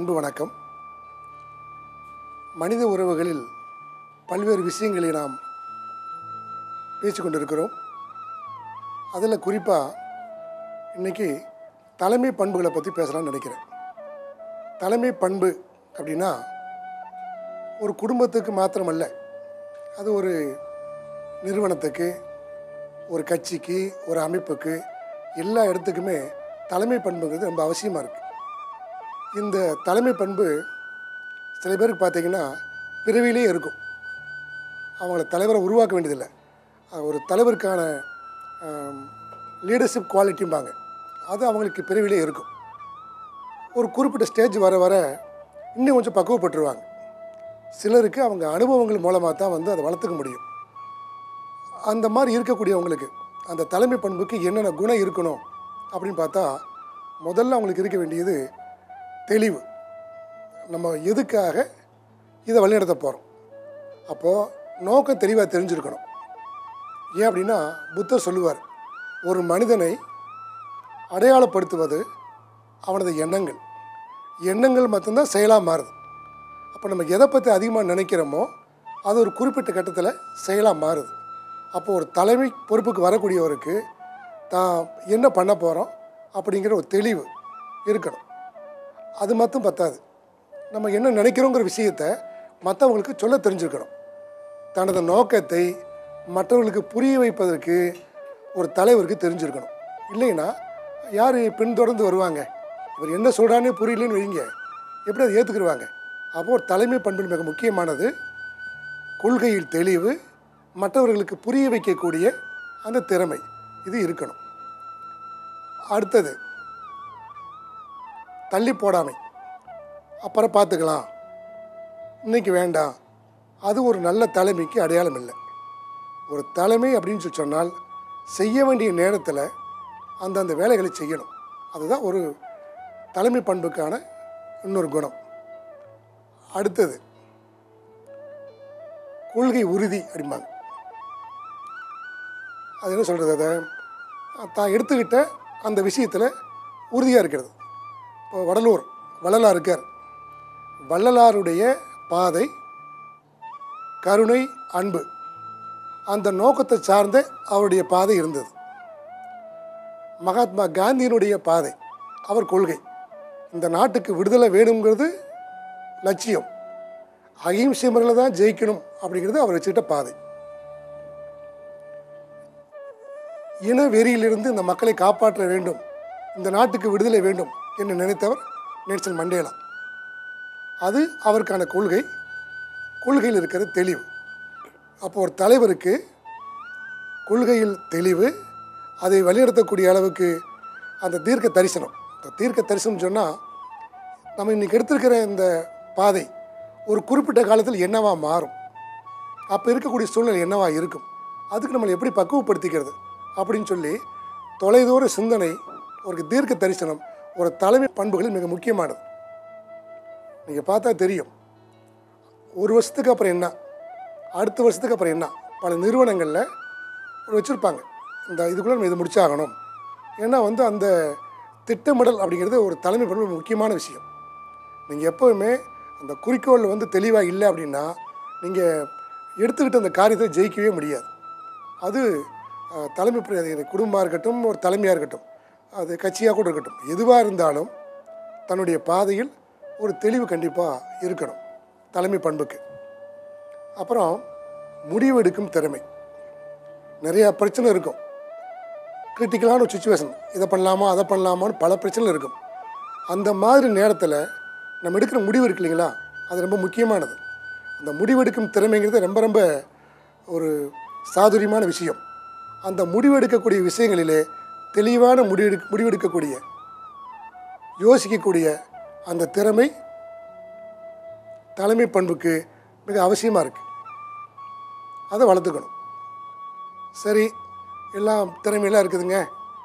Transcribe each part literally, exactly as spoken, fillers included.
அன்பு வணக்கம். மனித உறவுகளில் பல்வேறு விஷயங்களை நாம் பேசிக்கொண்டிருக்கிறோம். அதில் குறிப்பாக இன்றைக்கி தலைமை பண்புகளை பற்றி பேசலாம்னு நினைக்கிறேன். தலைமை பண்பு அப்படின்னா ஒரு குடும்பத்துக்கு மாத்திரமல்ல, அது ஒரு நிறுவனத்துக்கு, ஒரு கட்சிக்கு, ஒரு அமைப்புக்கு, எல்லா இடத்துக்குமே தலைமை பண்புங்கிறது ரொம்ப அவசியமாக இருக்குது. இந்த தலைமை பண்பு சில பேருக்கு பார்த்திங்கன்னா பிறவியிலே இருக்கும். அவங்கள தலைவரை உருவாக்க வேண்டியதில்லை. ஒரு தலைவருக்கான லீடர்ஷிப் குவாலிட்டிம்பாங்க, அது அவங்களுக்கு பிறவிலே இருக்கும். ஒரு குறிப்பிட்ட ஸ்டேஜ் வர வர இன்னும் கொஞ்சம் பக்குவப்பட்டுருவாங்க. சிலருக்கு அவங்க அனுபவங்கள் மூலமாக தான் வந்து அதை வளர்த்துக்க முடியும். அந்த மாதிரி இருக்கக்கூடியவங்களுக்கு அந்த தலைமை பண்புக்கு என்னென்ன குணம் இருக்கணும் அப்படின்னு பார்த்தா, முதல்ல அவங்களுக்கு இருக்க வேண்டியது தெளிவு. நம்ம எதுக்காக இதை வழிநடத்த போகிறோம், அப்போது நோக்கம் தெளிவாக தெரிஞ்சிருக்கணும். ஏன் அப்படின்னா, புத்தர் சொல்லுவார், ஒரு மனிதனை அடையாளப்படுத்துவது அவனது எண்ணங்கள். எண்ணங்கள் மட்டும்தான் செயலாக மாறுது. அப்போ நம்ம எதை பற்றி அதிகமாக நினைக்கிறோமோ அது ஒரு குறிப்பிட்ட கட்டத்தில் செயலாக மாறுது. அப்போது ஒரு தலைமை பொறுப்புக்கு வரக்கூடியவருக்கு தான் என்ன பண்ண போகிறோம் அப்படிங்கிற ஒரு தெளிவு இருக்கணும். அது மட்டும் பத்தாது, நம்ம என்ன நினைக்கிறோங்கிற விஷயத்தை மற்றவங்களுக்கு சொல்ல தெரிஞ்சுருக்கணும். தனது நோக்கத்தை மற்றவர்களுக்கு புரிய வைப்பதற்கு ஒரு தலைவருக்கு தெரிஞ்சிருக்கணும். இல்லைன்னா யார் பின்தொடர்ந்து வருவாங்க? இவர் என்ன சொல்கிறானே புரியலன்னு வைங்க, எப்படி அதை ஏற்றுக்குருவாங்க? அப்போது ஒரு தலைமை பண்பில் மிக முக்கியமானது கொள்கையில் தெளிவு, மற்றவர்களுக்கு புரிய வைக்கக்கூடிய அந்த திறமை, இது இருக்கணும். அடுத்தது தள்ளி போடாமை. அப்புறம் பார்த்துக்கலாம், இன்றைக்கி வேண்டாம், அது ஒரு நல்ல தலைமைக்கு அடையாளம் இல்லை. ஒரு தலைமை அப்படின்னு சொல்லி சொன்னால் செய்ய வேண்டிய நேரத்தில் அந்தந்த வேலைகளை செய்யணும். அதுதான் ஒரு தலைமை பண்புக்கான இன்னொரு குணம். அடுத்தது கொள்கை உறுதி அப்படிம்பாங்க. அது என்ன சொல்கிறது, அதை தான் எடுத்துக்கிட்ட அந்த விஷயத்தில் உறுதியாக இருக்கிறது. இப்போ வடலூர் வள்ளலார் இருக்கார். வள்ளலாருடைய பாதை கருணை, அன்பு, அந்த நோக்கத்தை சார்ந்த அவருடைய பாதை இருந்தது. மகாத்மா காந்தியினுடைய பாதை, அவர் கொள்கை, இந்த நாட்டுக்கு விடுதலை வேணுங்கிறது லட்சியம், அகிம்சை முறையில் தான் ஜெயிக்கணும் அப்படிங்கிறது அவர் வச்சுக்கிட்ட பாதை. இன வெறியிலிருந்து இந்த மக்களை காப்பாற்ற வேண்டும், இந்த நாட்டுக்கு விடுதலை வேண்டும் என்று நினைத்தவர் நெல்சன் மண்டேலா. அது அவருக்கான கொள்கை. கொள்கையில் இருக்கிற தெளிவு. அப்போ ஒரு தலைவருக்கு கொள்கையில் தெளிவு, அதை வழிநடத்தக்கூடிய அளவுக்கு அந்த தீர்க்க தரிசனம். இந்த தீர்க்க தரிசனம் சொன்னால், நம்ம இன்றைக்கி எடுத்திருக்கிற இந்த பாதை ஒரு குறிப்பிட்ட காலத்தில் என்னவா மாறும், அப்போ இருக்கக்கூடிய சூழ்நிலை என்னவா இருக்கும், அதுக்கு நம்மளை எப்படி பக்குவப்படுத்திக்கிறது அப்படின்னு சொல்லி தொலைதூர சிந்தனை, ஒரு தீர்க்க தரிசனம் ஒரு தலைமை பண்புகளில் மிக முக்கியமானது. நீங்கள் பார்த்தா தெரியும், ஒரு வருஷத்துக்கு அப்புறம் என்ன, அடுத்த வருஷத்துக்கு அப்புறம் என்ன, பல நிறுவனங்களில் வச்சுருப்பாங்க, இந்த இதுக்குள்ளே நம்ம இது முடிச்சாகணும். ஏன்னா வந்து அந்த திட்டமிடல் அப்படிங்கிறது ஒரு தலைமை பண்பு முக்கியமான விஷயம். நீங்கள் எப்போவுமே அந்த குறிக்கோள் வந்து தெளிவாக இல்லை அப்படின்னா நீங்கள் எடுத்துக்கிட்ட அந்த காரியத்தை ஜெயிக்கவே முடியாது. அது தலைமை குடும்பமாக இருக்கட்டும், ஒரு தலைமையாக இருக்கட்டும், அது கட்சியாக கூட இருக்கட்டும், எதுவாக இருந்தாலும் தன்னுடைய பாதையில் ஒரு தெளிவு கண்டிப்பாக இருக்கணும் தலைமை பண்புக்கு. அப்புறம் முடிவெடுக்கும் திறமை. நிறையா பிரச்சனை இருக்கும், கிரிட்டிக்கலான ஒரு சுச்சுவேஷன், இதை பண்ணலாமா அதை பண்ணலாமான்னு பல பிரச்சனை இருக்கும். அந்த மாதிரி நேரத்தில் நம்ம எடுக்கிற முடிவு இருக்கு இல்லைங்களா, அது ரொம்ப முக்கியமானது. அந்த முடிவெடுக்கும் திறமைங்கிறது ரொம்ப ரொம்ப ஒரு சாதுரியமான விஷயம். அந்த முடிவெடுக்கக்கூடிய விஷயங்களிலே தெளிவான முடிவெடு முடிவெடுக்கக்கூடிய யோசிக்கக்கூடிய அந்த திறமை தலைமை பண்புக்கு மிக அவசியமாக இருக்குது. அதை வளர்த்துக்கணும். சரி, எல்லாம் திறமையெல்லாம் இருக்குதுங்க,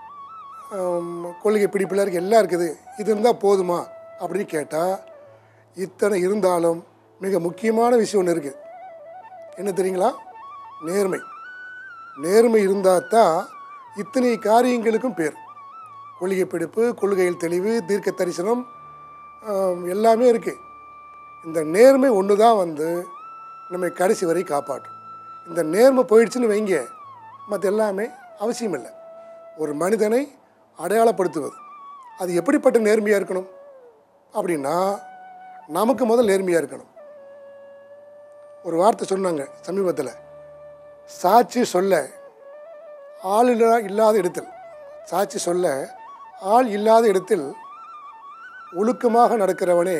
கொள்கை பிடிப்பில் இருக்குது, எல்லாம் இருக்குது, இது இருந்தால் போதுமா அப்படின்னு கேட்டால், இத்தனை இருந்தாலும் மிக முக்கியமான விஷயம் ஒன்று இருக்குது. என்ன தெரியுங்களா? நேர்மை. நேர்மை இருந்தால் தான் இத்தனை காரியங்களுக்கும் பேர். கொள்கை பிடிப்பு, கொள்கையில் தெளிவு, தீர்க்க தரிசனம், எல்லாமே இருக்குது. இந்த நேர்மை ஒன்று தான் வந்து நம்மை கடைசி வரை காப்பாற்றும். இந்த நேர்மை போயிடுச்சுன்னு வைங்க, மற்ற எல்லாமே அவசியம் இல்லை. ஒரு மனிதனை அடையாளப்படுத்துவது அது எப்படிப்பட்ட நேர்மையாக இருக்கணும் அப்படின்னா, நமக்கு முதல் நேர்மையாக இருக்கணும். ஒரு வார்த்தை சொன்னாங்க சமீபத்தில், சாட்சி சொல்ல ஆள் இல்லா இல்லாத இடத்தில் சாட்சி சொல்ல ஆள் இல்லாத இடத்தில் ஒழுக்கமாக நடக்கிறவனே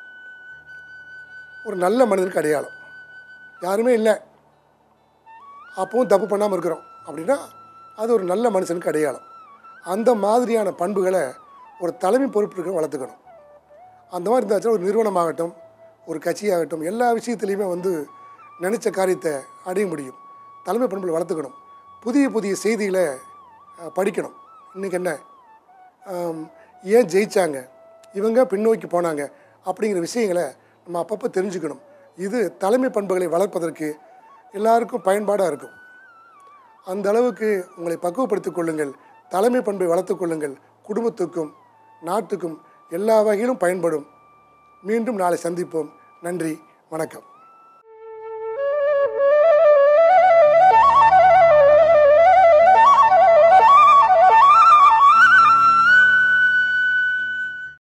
ஒரு நல்ல மனிதனுக்கு அடையாளம். யாருமே இல்லை, அப்பவும் தப்பு பண்ணாமல் இருக்கிறோம் அப்படின்னா அது ஒரு நல்ல மனுஷனுக்கு அடையாளம். அந்த மாதிரியான பண்புகளை ஒரு தலைமை பொறுப்புக்கு வளர்த்துக்கணும். அந்த மாதிரி இருந்தாச்சுன்னா ஒரு நிறுவனமாகட்டும், ஒரு கட்சியாகட்டும், எல்லா விஷயத்துலையுமே வந்து நினச்ச காரியத்தை அடைய முடியும். தலைமை பண்புகளை வளர்த்துக்கணும். புதிய புதிய செய்திகளை படிக்கணும். இன்றைக்கி என்ன, ஏன் ஜெயித்தாங்க, இவங்க பின்னோக்கி போனாங்க அப்படிங்கிற விஷயங்களை நம்ம அப்பப்போ தெரிஞ்சுக்கணும். இது தலைமை பண்புகளை வளர்ப்பதற்கு எல்லாருக்கும் பயன்பாடாக இருக்கும். அந்த அளவுக்கு உங்களை பக்குவப்படுத்திக் கொள்ளுங்கள். தலைமை பண்பை வளர்த்து கொள்ளுங்கள். குடும்பத்துக்கும் நாட்டுக்கும் எல்லா வகையிலும் பயன்படும். மீண்டும் நாளை சந்திப்போம். நன்றி, வணக்கம்.